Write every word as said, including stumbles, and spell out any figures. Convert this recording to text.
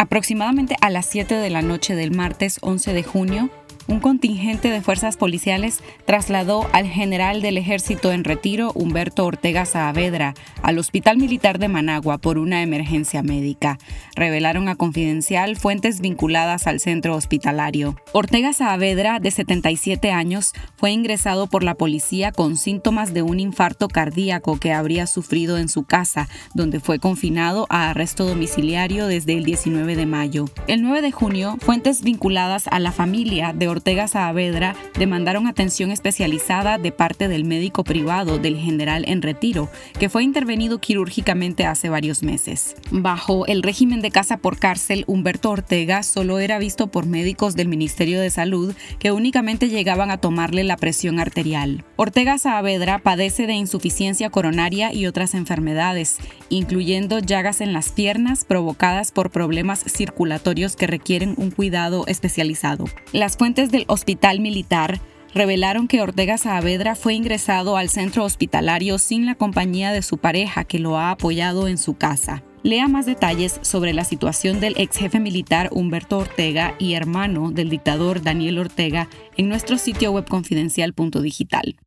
Aproximadamente a las siete de la noche del martes once de junio, un contingente de fuerzas policiales trasladó al general del Ejército en retiro, Humberto Ortega Saavedra, al Hospital Militar de Managua por una emergencia médica, revelaron a Confidencial fuentes vinculadas al centro hospitalario. Ortega Saavedra, de setenta y siete años, fue ingresado por la policía con síntomas de un infarto cardíaco que habría sufrido en su casa, donde fue confinado a arresto domiciliario desde el diecinueve de mayo. El nueve de junio, fuentes vinculadas a la familia de Ortega Saavedra demandaron atención especializada de parte del médico privado del general en retiro, que fue intervenido quirúrgicamente hace varios meses. Bajo el régimen de casa por cárcel, Humberto Ortega solo era visto por médicos del Ministerio de Salud que únicamente llegaban a tomarle la presión arterial. Ortega Saavedra padece de insuficiencia coronaria y otras enfermedades, incluyendo llagas en las piernas provocadas por problemas circulatorios que requieren un cuidado especializado. Las fuentes del Hospital Militar revelaron que Ortega Saavedra fue ingresado al centro hospitalario sin la compañía de su pareja, que lo ha apoyado en su casa. Lea más detalles sobre la situación del ex jefe militar Humberto Ortega y hermano del dictador Daniel Ortega en nuestro sitio web confidencial punto digital.